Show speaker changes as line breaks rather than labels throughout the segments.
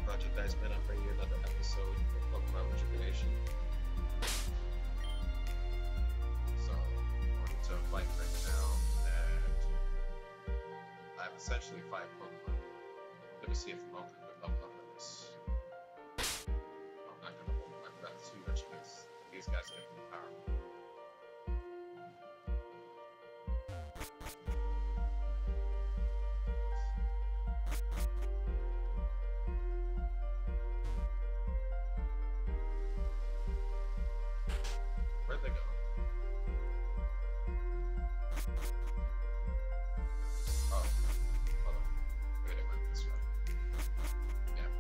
ProjectIceman. I'm bringing you another episode of Pokemon Rejuvenation. So, I'm going to fight right now, and I have essentially 5 Pokemon. I'm going to see if Monk could level up on this. I'm not going to hold my breath too much because these guys get more powerful. Where'd they go? Oh, hold on. Wait, it went this way. Yeah.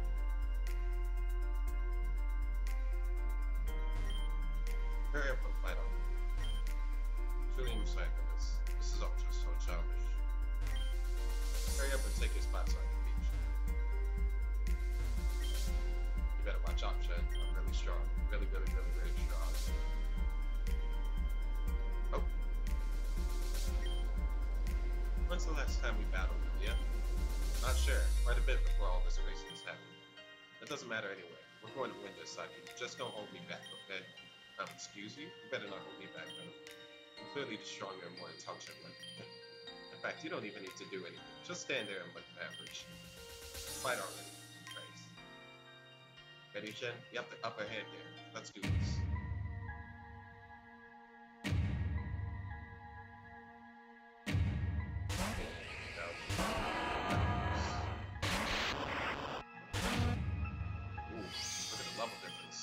Hurry up and fight on. Shooting recycle this. This is all just so childish. Hurry up and take your spots on the beach. You better watch out, Shed. I'm really strong. Really strong. Oh. When's the last time we battled, yeah? Not sure. Quite a bit before all this craziness happened. It doesn't matter anyway. We're going to win this, Saki. Just don't hold me back, okay? Excuse you? You better not hold me back, though. I'm clearly the stronger and more intelligent one. In fact, you don't even need to do anything. Just stand there and look average. Fight already, Trace. Ready, Jen? You have the upper hand there. Let's do this. Look at the level difference.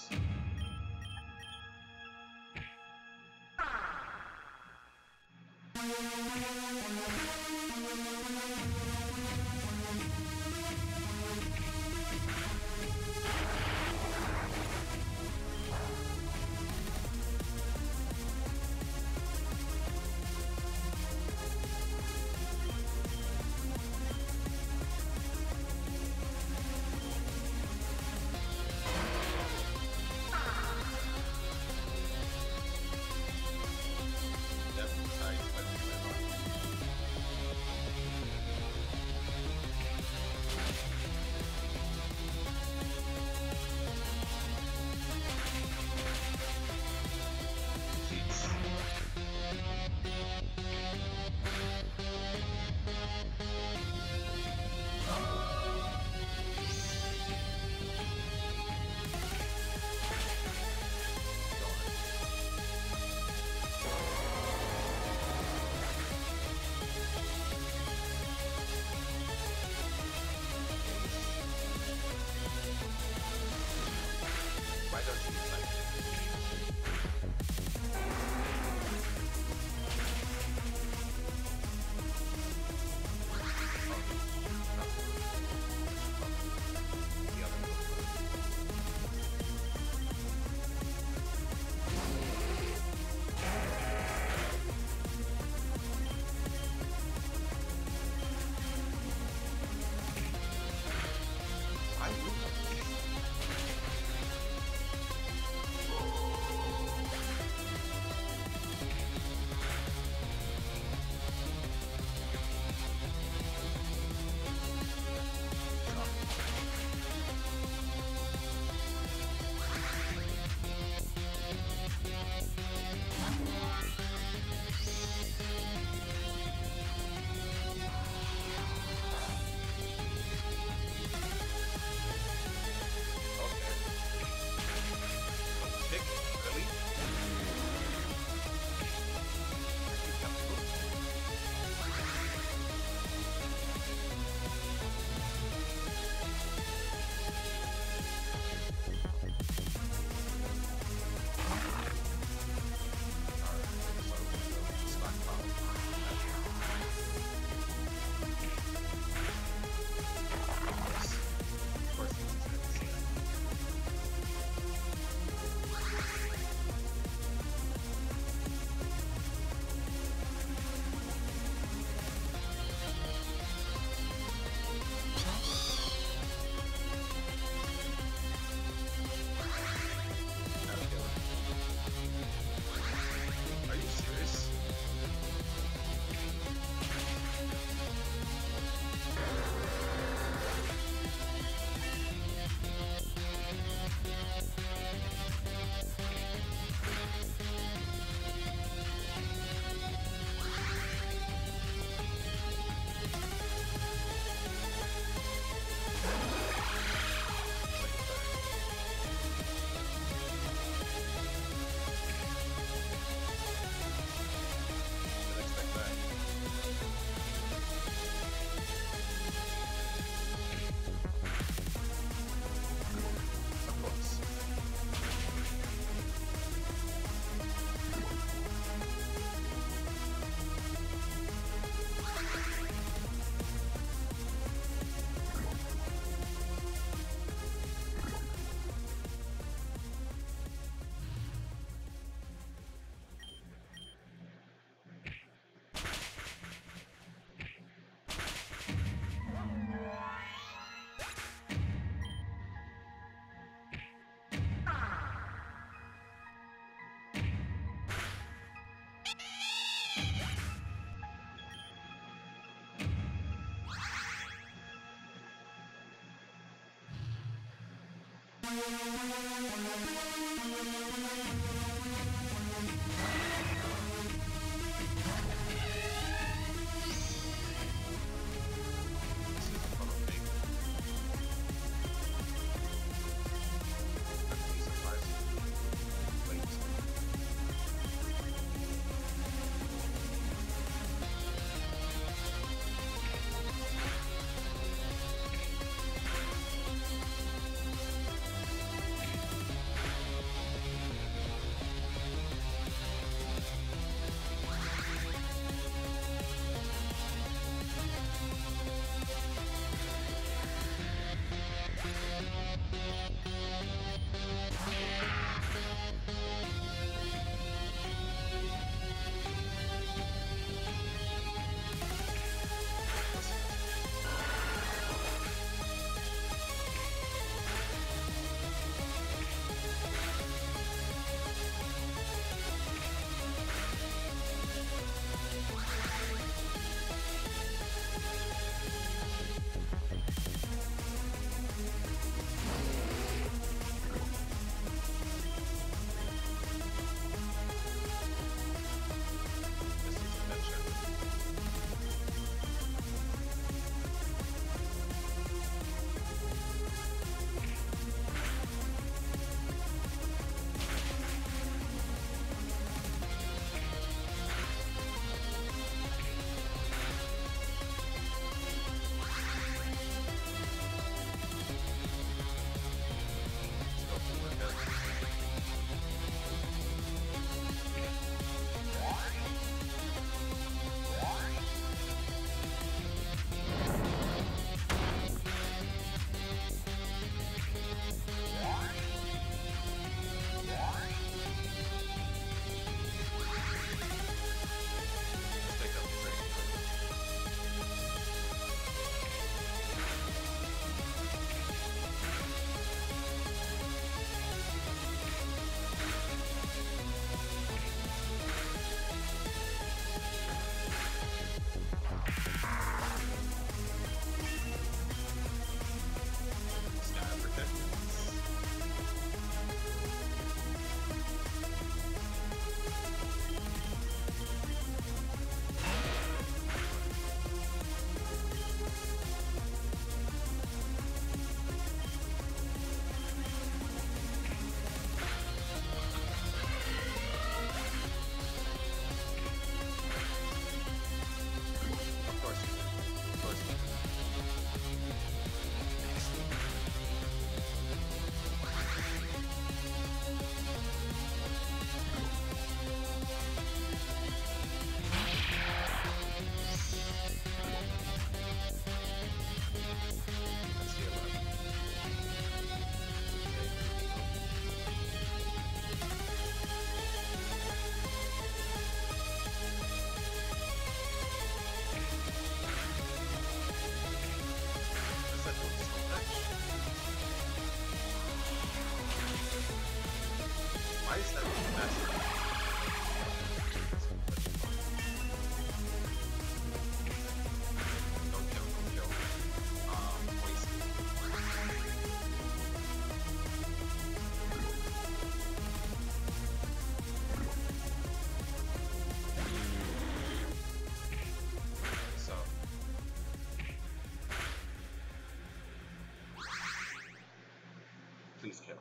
Please kill.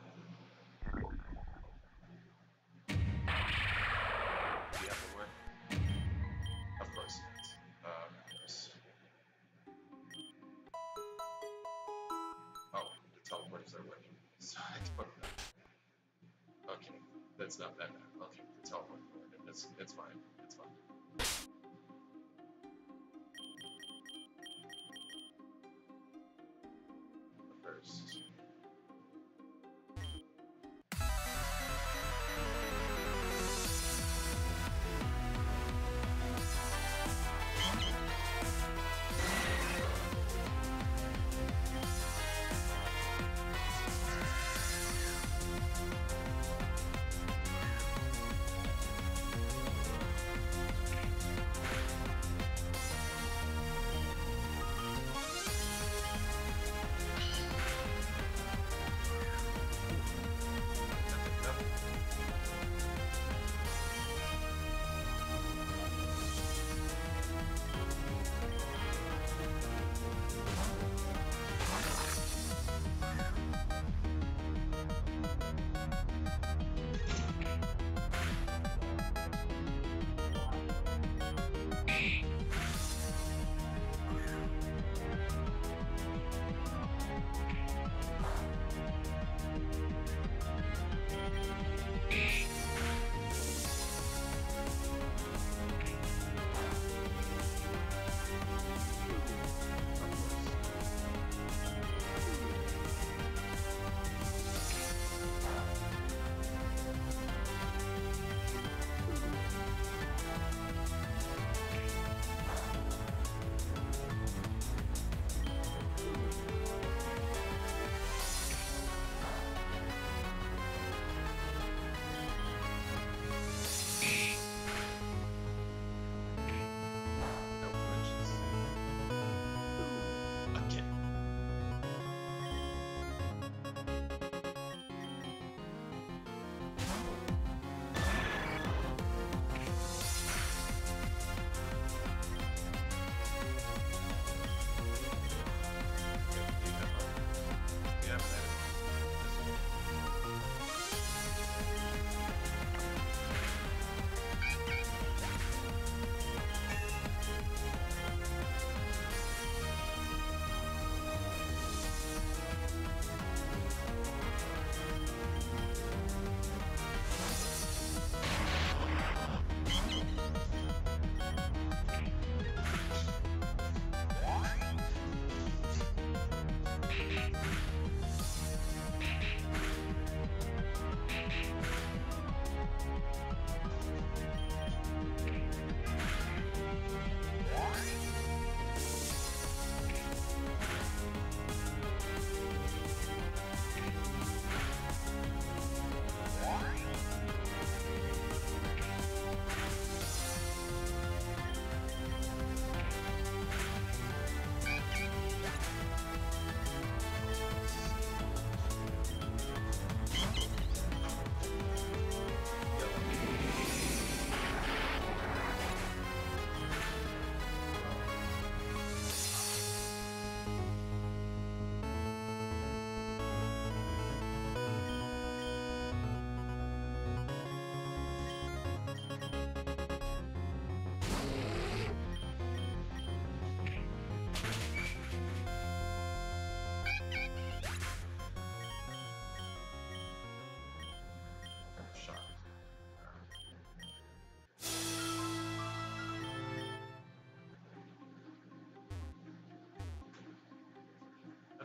Do you have the word? Of course not. Of course. Oh, the teleporters are working. So I don't know. Okay, that's not that bad. Okay, the teleporters are working. It's fine. It's fine. First.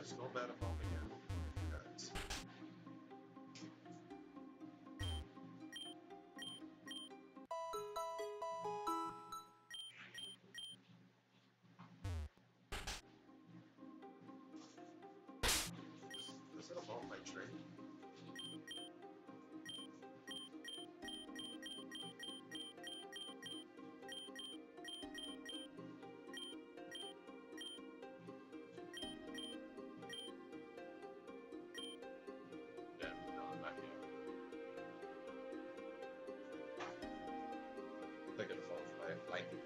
Just go battle home again. Guys. Is it a ball fight trade? Yeah, no, not yet. They're gonna fall fight lightning.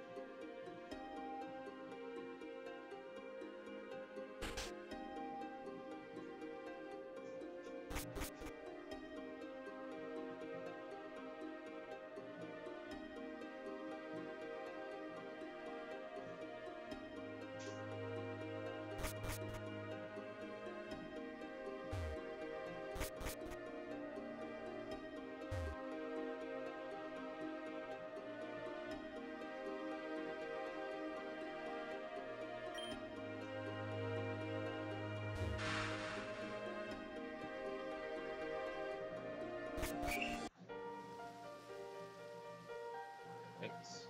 Thanks.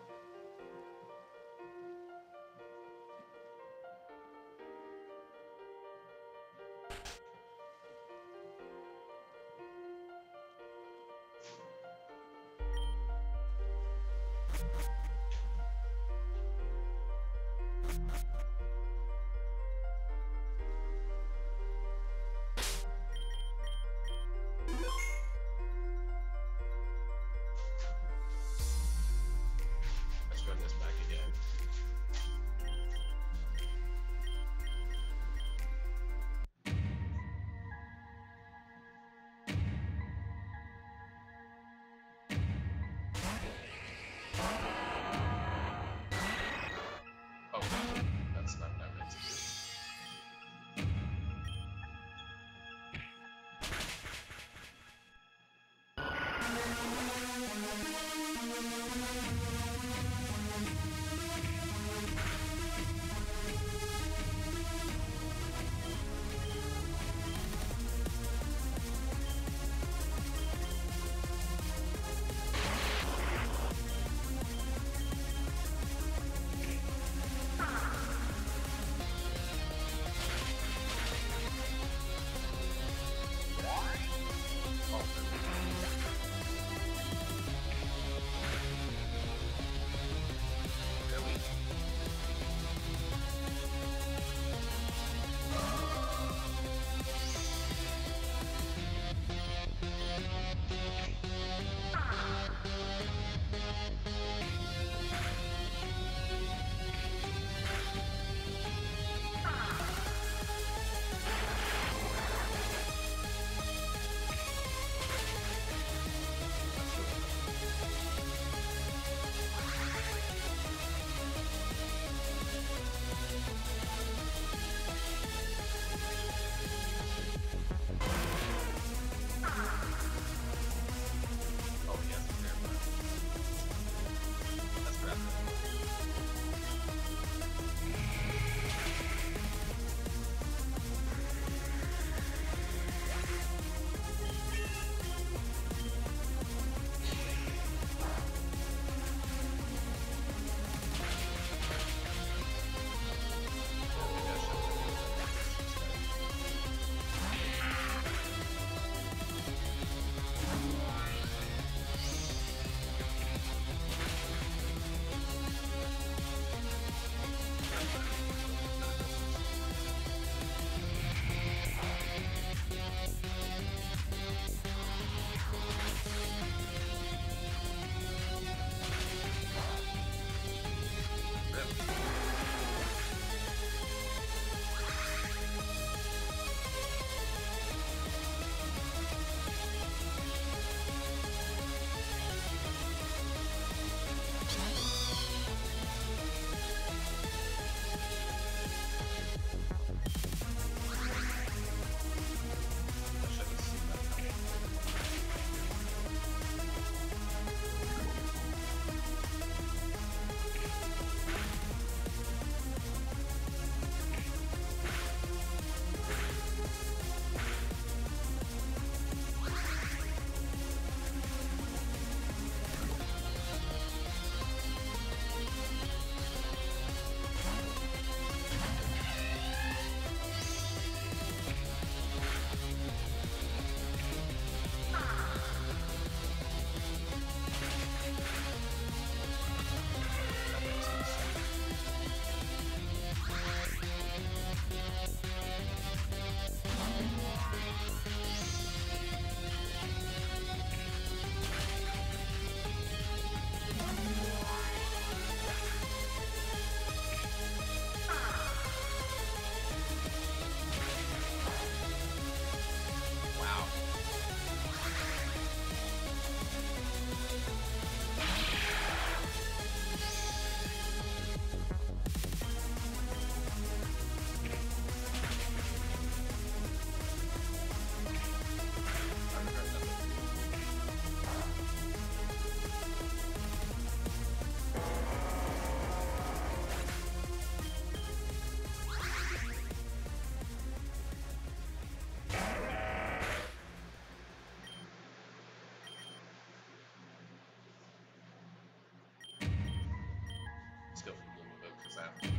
after.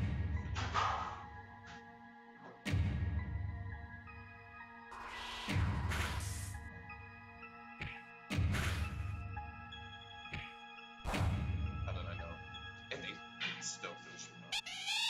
How did I know? And they still finish me off.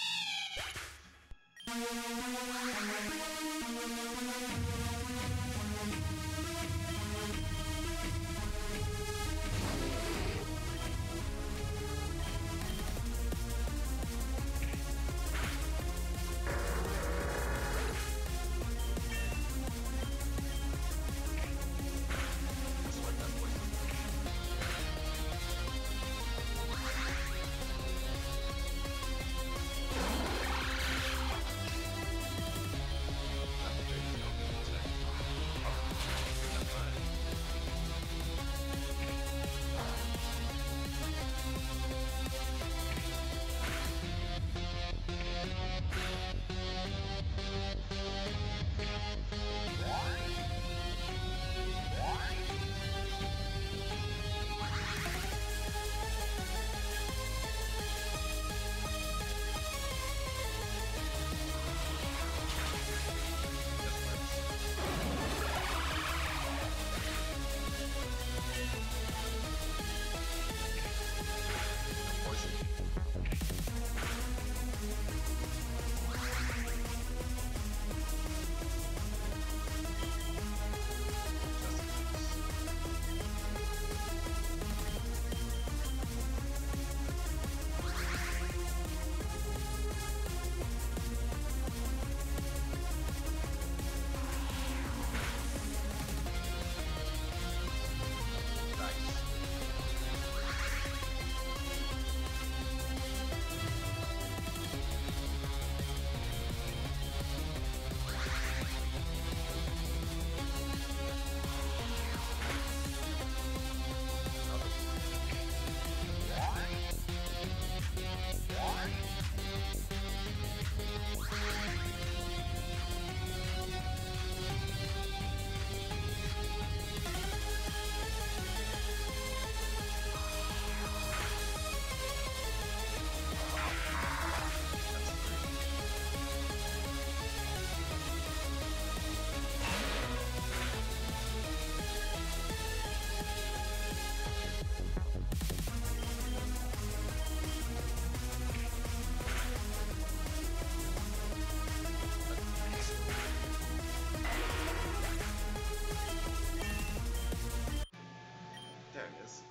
There it is.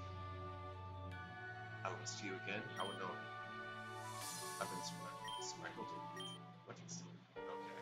I will see you again. I would know. I've been smackled. What is it? Okay.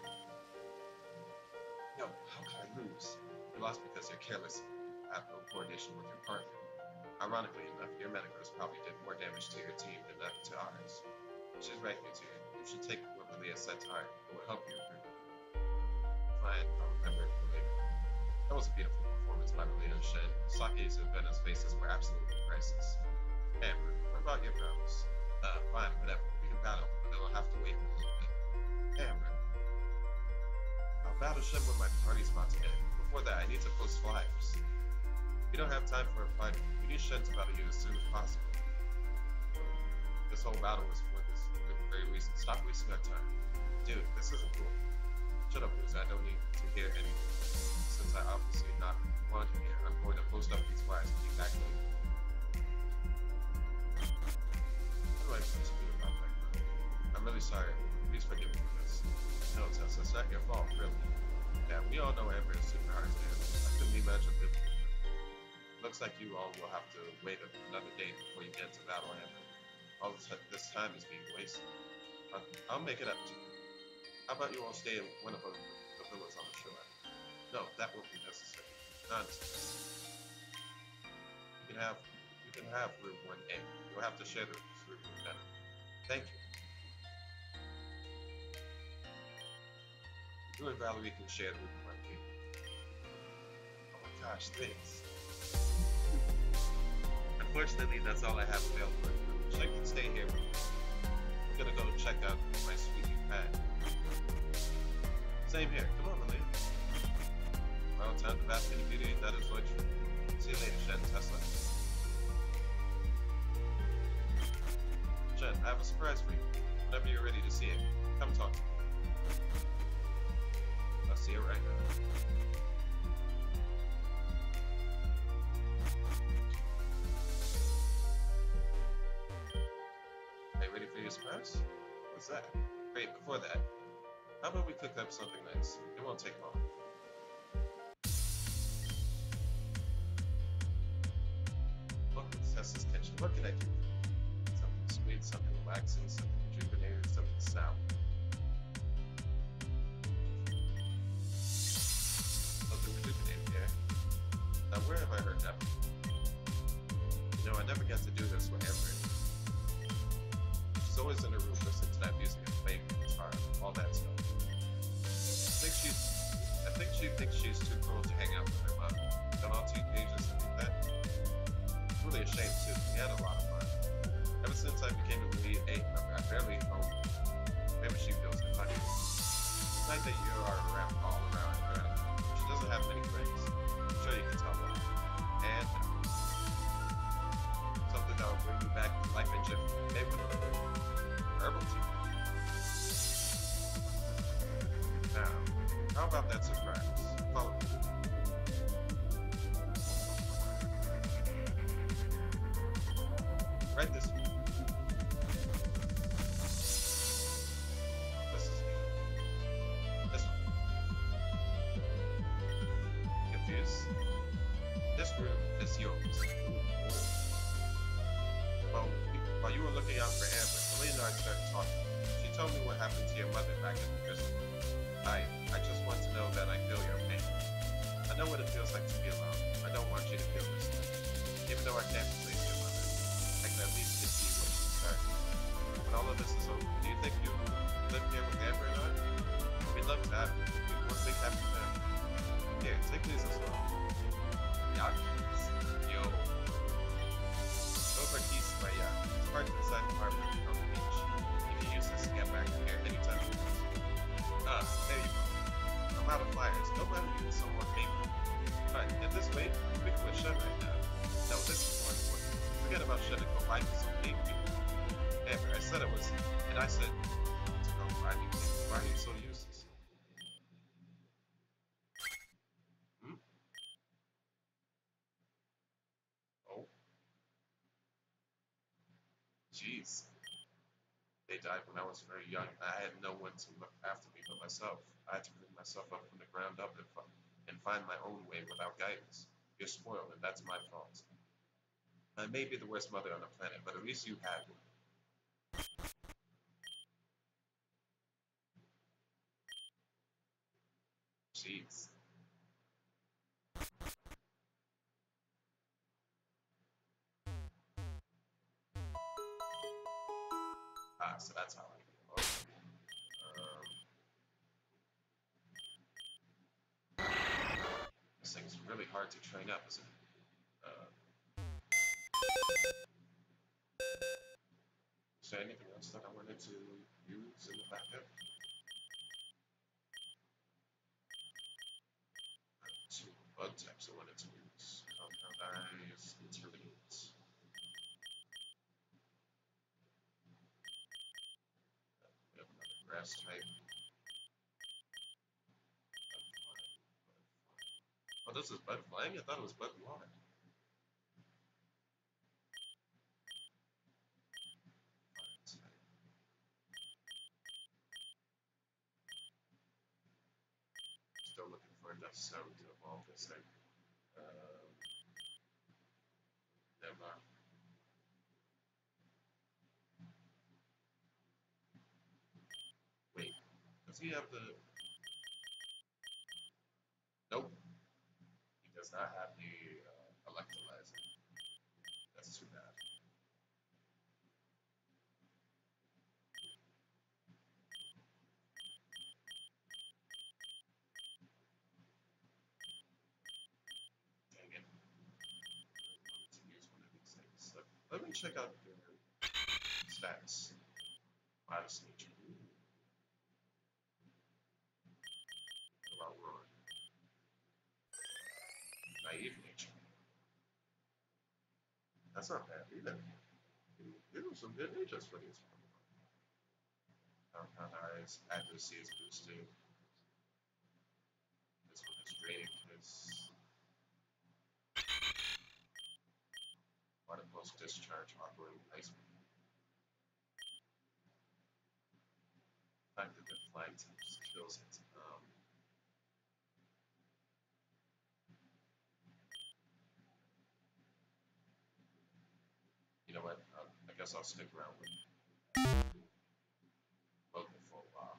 No, how can I lose? You lost because you're careless. I have no coordination with your partner. Ironically enough, your Metagross probably did more damage to your team than to ours. She's right here too. You should take what Malia said to heart. It will help you improve. Fine, I'll remember it for later. That was a beautiful performance by Malia and Shen. Sake's and Venom's faces were absolutely priceless. Amber, what about your brows? Fine, whatever. We can battle, but it'll have to wait a little bit. Amber. I'll battle Shen when my party's about to end. Before that, I need to post flyers. We don't have time for a fight. We need Shen to battle you as soon as possible. This whole battle is for this very reason. Stop wasting our time. Dude, this isn't cool. Shut up, Bruce. I don't need to hear anything. Since I obviously not want you here, I'm going to post up these flyers and be back later. What do I supposed to do about that, girl? I'm really sorry. Please forgive me for this. No, Tessa, it's not your fault, really. Yeah, we all know Amber is super hard to handle. I couldn't imagine living with her. Looks like you all will have to wait another day before you get to battle Amber. All this time is being wasted. I'll make it up to you. How about you all stay in one of the villas on the shore? No, that won't be necessary. Nonsense. You can have room 1A. You'll have to share this room with Venom. Thank you. You and Valerie can share the room 1B. Oh my gosh, thanks. Unfortunately, that's all I have available. So I can stay here with you. I'm gonna go check out my sweet new pad. Same here. Come on, Malia. Well, time to bask in the beauty that is what you. See you later, Shen. Tesla. Shen, Shen, I have a surprise for you. Whenever you're ready to see it, come talk to me. I'll see it right now. Are you ready for your surprise? What's that? Wait, before that, how about we cook up something nice? It won't take long. Welcome to Tessa's kitchen. What can I do? Something sweet, something relaxing, something rejuvenating, something sour. Something rejuvenating, yeah? Now where have I heard that before? You know, I never get to do this with Amber. She's always in her room listening to that music and playing the guitar, all that stuff. I think she thinks she's too cool to hang out with her mother. Don't all teenagers think that? I'm really ashamed too. We had a lot of fun. Ever since I became a lead 8 member, I barely home. Maybe she feels it funny. It's nice that you are around all around her. She doesn't have many friends. I'm sure you can tell why. And something that will bring you back to life and Jeff. Maybe herbal tea. Now, how about that surprise? Follow me. Right this way. This is it. This one. Confused? This room is yours. While you were looking out for Amber, Melina and I started talking. She told me what happened to your mother back in the prison. I just want to know that I feel your pain. I know what it feels like to be alone. I don't want you to feel this way. Even though I can't replace your mother, I can at least get to you when she started. When all of this is over, do you think you'll live here with Amber and I? We'd love to have you. We'd be one big happy family. Here, take these as well. Yakis. Yo. Those are keys to my yacht. It's parked inside the apartment on the beach. You can use this to get back here anytime you want. There you go. I'm out of flyers. Nobody needs someone maybe. Fine, get this way. We can with Shen right now. No, this is more important. Forget about Shen and go find me some big people. Amber, I said it was, and I said to go find me. Why are you so useless? Hmm? Oh? Jeez. They died when I was very young. I had no one to look after me but myself. I had to bring myself up from the ground up and find my own way without guidance. You're spoiled, and that's my fault. I may be the worst mother on the planet, but at least you had one. Jeez. So that's how I feel. Okay. This thing's really hard to train up, isn't it? Is there anything else that I wanted to use in the backup? Two bug types I wanted to use. Compound eyes, intimidate. We have another grass type. Oh, this is bud flying? I thought it was bud water. Still looking for enough sound to evolve this thing. Never mind. Wait, does he have the... Nope, he does not have the electrolyzer. That's too bad. Dang it. I wanted to use one of these things. Let me check out your stats. Modest nature. What about roaring? Naive nature. That's not bad either. Ooh, some good agents for these. Compound eyes, accuracy is boosted. This one is draining because water pulse discharge operating iceman. Fact that the flag tips kills it. You know what? I guess I'll stick around with local for a while.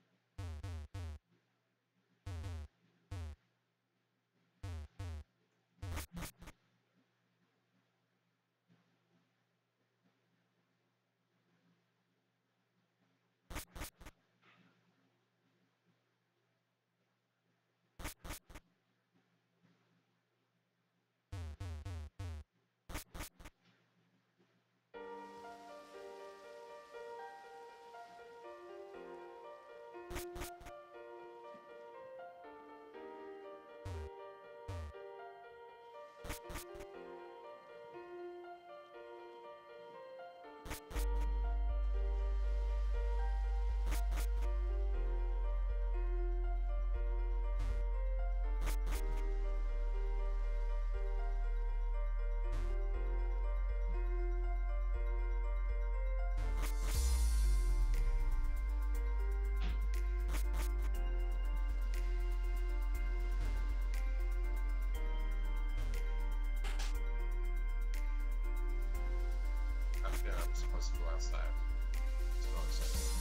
I forget I'm supposed to go outside. Let's go outside.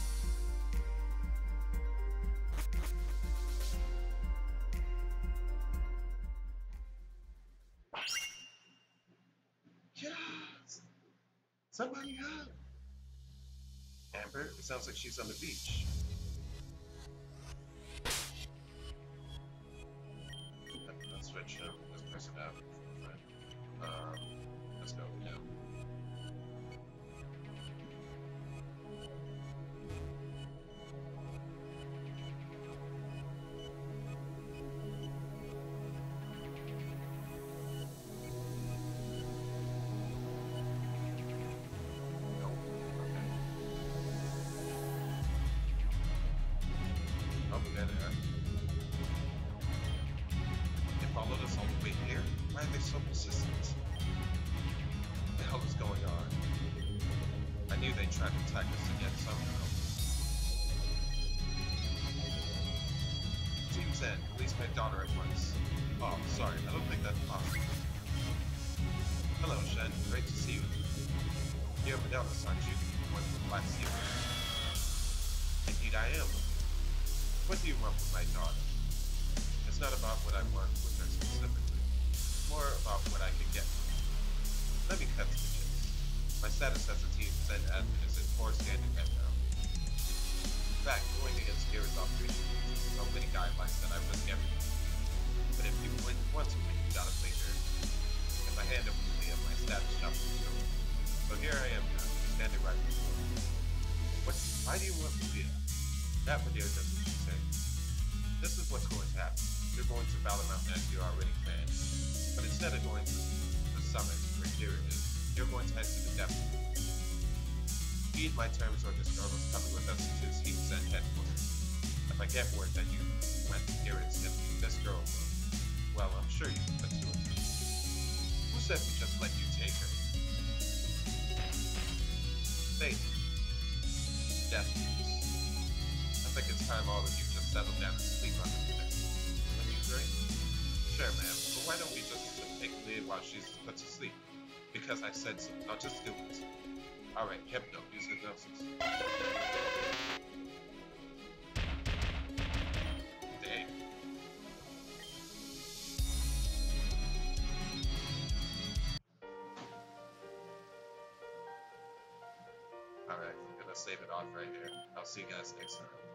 Yes! Somebody help! Amber, it sounds like she's on the beach. Let's switch this person out. Let's go now. They followed us all the way here? Why are they so persistent? What the hell is going on? I knew they tried to attack us again somehow. Team's End, please my daughter at once. Oh, sorry, I don't think that's possible. Hello, Shen. Great to see you. You're Fidelis, aren't you? One from Black Sea. Indeed I am. What do you want with my daughter? It's not about what I want with her specifically. It's more about what I can get from her. Let me cut to the chase. My status as a Team Zen admin is in poor standing right now. In fact, going against Kira's operation uses so many guidelines that I risk everything. But if you want to win, you gotta play her. If I hand over to Liam, my status jump will go. So here I am now, standing right before you. Why do you want Leah? That Madeira does what you say. This is what's going to happen. You're going to Valor Mountain as you already planned. But instead of going to the summit where Kira is, you're going to head to the depths. Heed my terms or this girl is coming with us to Team Zen headquarters. If I get word that you went to Kira instead of this girl will, well, I'm sure you can put two and two. Who said we just let you take her? Say it. Death news. I think it's time all of you just settle down and sleep on the bed. When you drink? Sure, ma'am, but why don't we just take Leah while she's put to sleep? Because I said so. Now just do it. Alright, Hypno, use hypnosis. Dave. Alright, I'm gonna save it off right here. I'll see you guys next time.